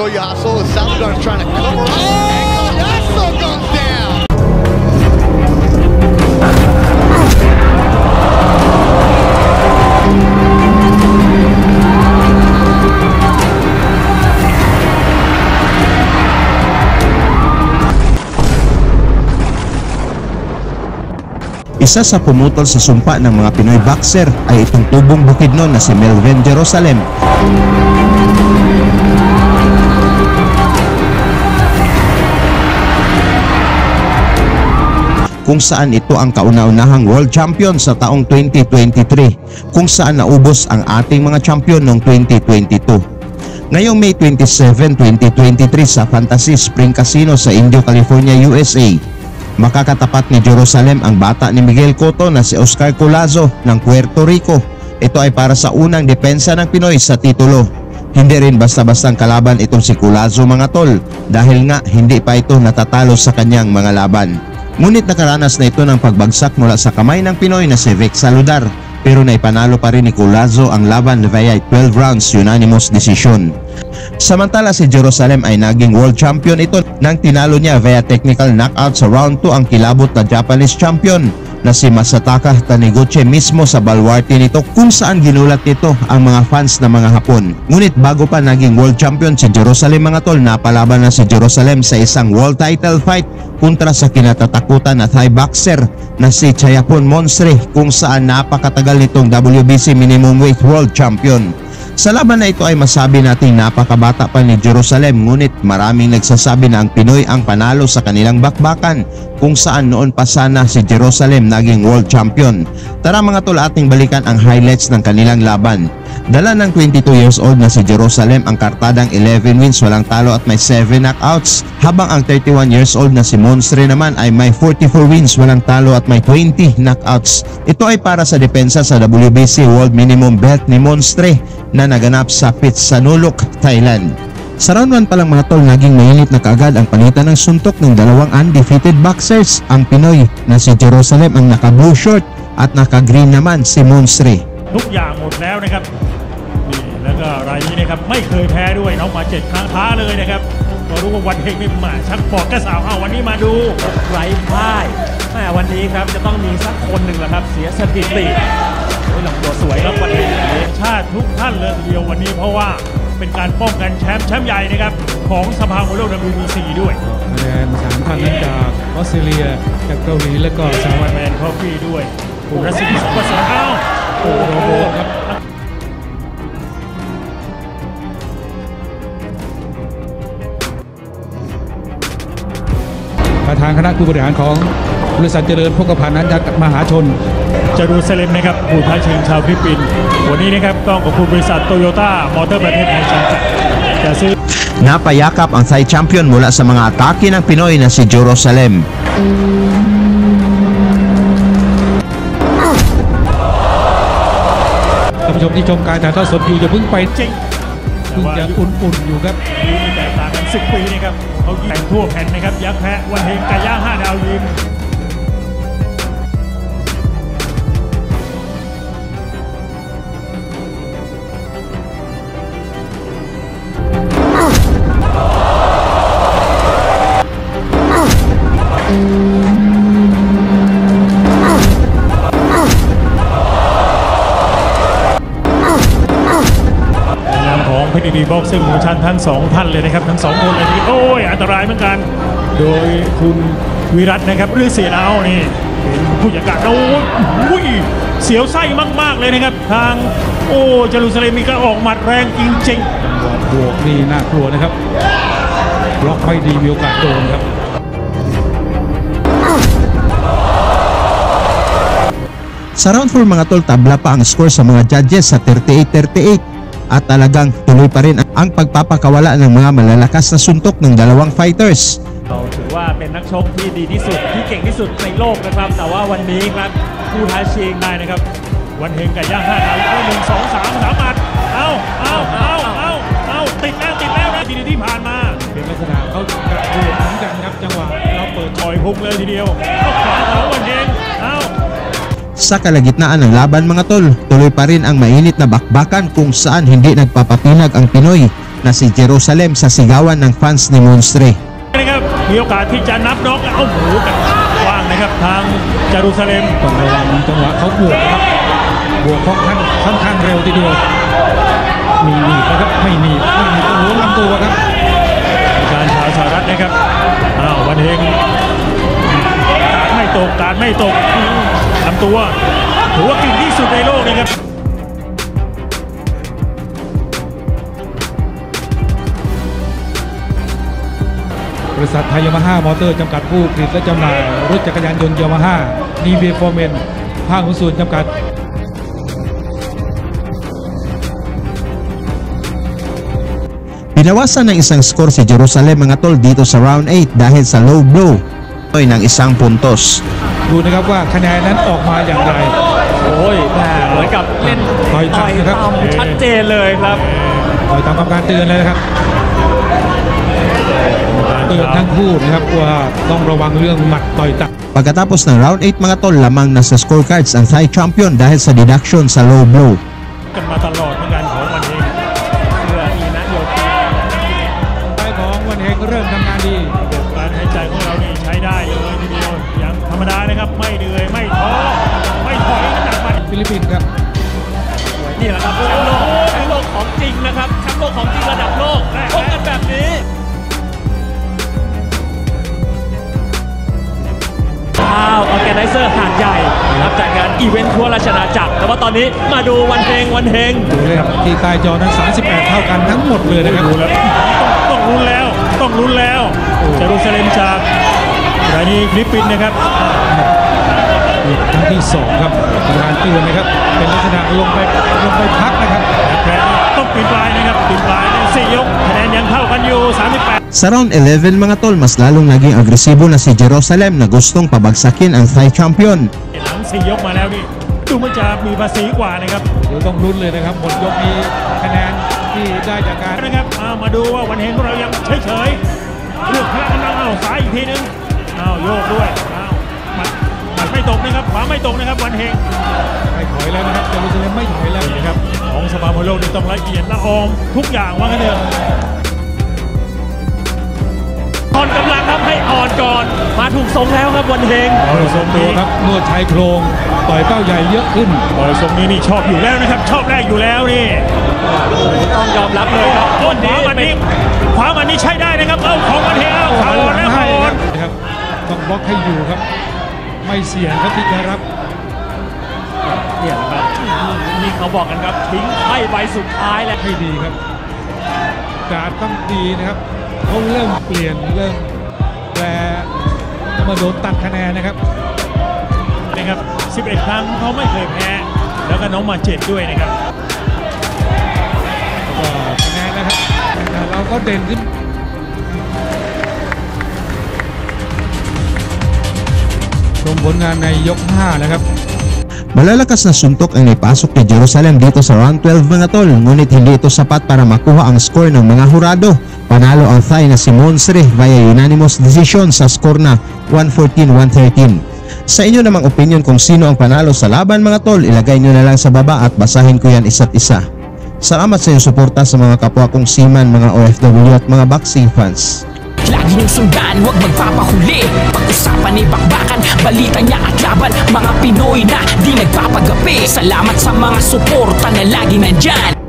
Yasel, Salvador is trying to cover up, and Yasel goes down. Isa sa pumutol sa sumpa ng mga Pinoy boxer ay itong tubong Bukidnon na si Melvin Jerusalem. Kung saan ito ang kauna-unahang world champion sa taong 2023, kung saan naubos ang ating mga champion noong 2022. Ngayong May 27, 2023 sa Fantasy Spring Casino sa Indio, California, USA, makakatapat ni Jerusalem ang bata ni Miguel Cotto na si Oscar Collazo ng Puerto Rico. Ito ay para sa unang depensa ng Pinoy sa titulo. Hindi rin basta-bastang kalaban itong si Collazo, mga tol, dahil nga hindi pa ito natatalo sa kanyang mga laban. Ngunit nakaranas na ito ng pagbagsak mula sa kamay ng Pinoy na si Vic Saludar, pero naipanalo pa rin ni Collazo ang laban via 12 rounds unanimous decision. Samantala si Jerusalem ay naging world champion ito nang tinalo niya via technical knockout sa round 2 ang kilabot na Japanese champion na si Masataka Taniguchi mismo sa baluarte nito, kung saan ginulat nito ang mga fans na mga Hapon. Ngunit bago pa naging world champion si Jerusalem, mga tol, napalaban na si Jerusalem sa isang world title fight kontra sa kinatatakutan na Thai boxer na si Chayapon Monstre, kung saan napakatagal nitong WBC minimum weight world champion. Sa laban na ito ay masabi nating napakabata pa ni Jerusalem, ngunit maraming nagsasabi na ang Pinoy ang panalo sa kanilang bakbakan, kung saan noon pa sana si Jerusalem naging world champion. Tara mga tol, ating balikan ang highlights ng kanilang laban. Dala ng 22 years old na si Jerusalem ang kartadang 11 wins, walang talo at may 7 knockouts, habang ang 31 years old na si Monstre naman ay may 44 wins, walang talo at may 20 knockouts. Ito ay para sa depensa sa WBC World Minimum Belt ni Monstre na naganap sa Phitsanulok, Thailand. Sa round 1 pa lang mga tol, naging mainit na kaagad ang palitan ng suntok ng dalawang undefeated boxers. Ang Pinoy na si Jerusalem ang naka-blue short at naka-green naman si Monstre. ทุกอย่างหมดแล้วนะครับนี่แล้วก็รายนี้นะครับไม่เคยแพ้ด้วยน้องมา7 ครั้งท้าเลยนะครับก็รู้ว่าวันเฮงนี่มาชักบอกกระสาวเอาวันนี้มาดูไร้พ่ายวันนี้ครับจะต้องมีสักคนหนึ่งแหละครับเสียสถิติลำตัวสวยครับวันนี้ชาติทุกท่านเลยทีเดียววันนี้เพราะว่าเป็นการป้องกันแชมป์ใหญ่นะครับของสภามวยโลก WBC ด้วยคะแนน3 ท่านนั้นจากออสเตรเลียจากเกาหลีและก็สหรัฐแมนคอฟฟี่ด้วยคุณรัศมีสุภาษาโอ้โหครับประธานคณะผู้บริหารของบริษัทเจริญพกพานันท์มหาชนเจรูซาเล็มนะครับผู้ท้าชิงชาวฟิลิปปินส์วันนี้นะครับต้องขอบคุณบริษัทโตโยต้ามอเตอร์ประเทศไทยจำกัดจะซื้อ Napayakap ang Thai champion mula sa mga atake ng Pinoy na si Jerusalem. ท่านผู้ชมที่ชมการถ่ายทอดสดอยู่อย่าเพิ่งไปจริงเพิ่งจะอุ่นๆอยู่ครับมีแตกต่างกัน10 ปีนะครับเขาแต่งทั่วแผ่นนะครับยักษ์แพะวันเฮงไก่ย่าง5 ดาวยิมเพชรดีบ็อกซิ่งมูชันทั้ง2 ท่านเลยนะครับทั้ง2 คนเลยที่โอ้ยอันตรายเหมือนกันโดยคุณวิรัตนะครับหรือเสียดาวนี่เป็นผู้จัดการโอ้ยเสียวไส้มากๆเลยนะครับทางเจรูซาเล็มมีการออกหมัดแรงจริงๆบวกนี่น่ากลัวนะครับบล็อกไม่ดีมีโอกาสโดนครับ Sa round 4 mga tol, tabla pa ang score sa mga judges sa 38-38 at talagang tuloy pa rin ang pagpapakawala ng mga malalakas na suntok ng dalawang fighters. ถือว่าเป็นนักชกที่ดีที่สุดที่เก่งที่สุดในโลกนะครับแต่ว่าวันนี้ครับผู้ท้าชิงได้นะครับวันเฮงไก่ย่าง5 ดาวก็1 2 3 3 หมัดเอาติดแล้วนะทีที่ผ่านมาเป็นลักษณะเขากระโดดเหมือนกันครับจังหวะเราเปิดต่อยพุงเลยทีเดียวขวาของวันเฮง Sa kalagitnaan ng laban mga tol, tuloy pa rin ang mainit na bakbakan kung saan hindi nagpapatinag ang Pinoy na si Jerusalem sa sigawan ng fans ni Monstre. นะครับมีโอกาสที่จะนับน็อกเอาหมูกันกว้างนะครับทางเยรูซาเล็มต้องระวังจังหวะเขาบวกนะครับบวกค่อนข้างเร็วทีเดียวมีหนีบนะครับไม่หนีบโอ้โหลำตัวครับการชาวสหรัฐนะครับวันเฮงการไม่ตกลำตัวถือว่าเก่งที่สุดในโลกนะครับบริษัทไทยยามาฮ่ามอเตอร์จำกัดผู้ผลิตและจำหน่ายรถจักรยานยนต์ยามาฮ่าดีเวฟอร์เมนห้างหุ้นส่วนจำกัด Pinawasan ng isang score si Jerusalem mga tol dito sa round 8 dahil sa low blow ng isang puntos. ดูนะครับว่าคะแนนนั้นออกมาอย่างไรโอ้ยแหมเหมือนกับเล่นต่อยต่ำนะครับต่ำชัดเจนเลยครับต่อยตามคำการเตือนเลยนะครับเตือนทั้งคู่นะครับว่าต้องระวังเรื่องหมัดต่อยต่ำ Pagkatapos ng round 8 mga tol, lamang na sa scorecards ang Thai champion dahil sa deduction sa low blow. กันมาตลอดเหมือนกันของวันเฮงเพื่ออีนะโยคีไฟของวันเฮงเริ่มทำงานดีการหายใจของเรานี่ใช้ได้เลยทีเดียวอย่างธรรมดานะครับไม่เหนื่อยไม่ท้อไม่ถอยน้ำหนักมันฟิลิปปินส์ครับนี่แหละครับแชมป์โลกของจริงนะครับแชมป์โลกของจริงระดับโลกชกกันแบบนี้ออร์แกไนเซอร์หาดใหญ่รับจัดงานอีเวนต์ทั่วราชอาณาจักรแต่ว่าตอนนี้มาดูวันเฮงดูเลยครับที่ใต้จอนั้น38เท่ากันทั้งหมดเลยนะครับดูแล้วต้องลุ้นแล้วเยรูซาเล็มจากรายนี้ฟิลิปปินส์นะครับครั้งที่2ครับการเตือนนะครับเป็นลักษณะลงไปพักนะครับแพ้ต้องปีนปลายนะครับปีนปลาย4 ยกคะแนนยังเท่ากันอยู่38 Sa round 11 mga tol, mas lalong naging agresibo na si Jerusalem na gustong pabagsakin ang Thai champion. หลัง4 ยกมาแล้วนี่ดูมันจะมีภาษีกว่านะครับเดี๋ยวต้องลุ้นเลยนะครับหมดยกนี้คะแนนที่ได้จากการนะครับมาดูว่าวันเฮงของเรายังเฉยๆเลือกพละกำลังซ้ายอีกทีนึงโยกด้วยหมัดไม่ตกนะครับขวาไม่ตกนะครับวันเฮงไม่ถอยแล้วนะครับเยรูซาเล็มไม่ถอยแล้วนี่นะครับของสภามวยโลกนี่ต้องละเอียดละออมทุกอย่างว่ากันเถอะอ่อนกำลังครับให้อ่อนก่อนมาถูกทรงแล้วครับวันเฮงทรงดูนี้ครับนวดชายโครงต่อยเป้าใหญ่เยอะขึ้นทรงนี้นี่ชอบอยู่แล้วนะครับชอบแรกอยู่แล้วนี่ต้องยอมรับเลยครับขวันวานี้มันเป็นนี่ขวามันนี่ใช้ได้นะครับของวันเฮงขาอ่อนแล้วขาอ่อนนะครับต้องบล็อกให้อยู่ครับไม่เสี่ยงครับที่จะรับเนี่ยนะครับนี่เขาบอกกันครับทิ้งไพ่ใบสุดท้ายแล้วให้ดีครับการต้องดีนะครับเขาเริ่มเปลี่ยนเริ่มแปรมาโดนตัดคะแนนนะครับนะครับ11 ครั้งเขาไม่เคยแพ้แล้วก็น้องมา7ด้วยนะครับก็คะแนนนะครับแต่เราก็เด่นขึ้นชมผลงานในยก 5 นะครับ Malalakas na suntok ang naipasok ni Jerusalem dito sa round 12 mga tol, ngunit hindi ito sapat para makuha ang score ng mga hurado. Panalo ang Thai na si Monstre via unanimous decision sa score na 114-113. Sa inyo namang opinion kung sino ang panalo sa laban mga tol, ilagay nyo na lang sa baba at basahin ko yan isa't isa. Salamat sa inyong suporta sa mga kapwa kong seaman, mga OFW at mga boxing fans. Lagi niyong sundan, huwag magpapahuli. Pag-usapan ay bakbakan, balita niya at laban. Mga Pinoy na di nagpapagapi. Salamat sa mga suporta na lagi nandyan.